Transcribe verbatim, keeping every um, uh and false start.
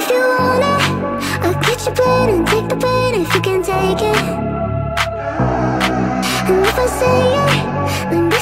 if you want it, I'll get your plate and take the pain if you can take it. And if I say it, then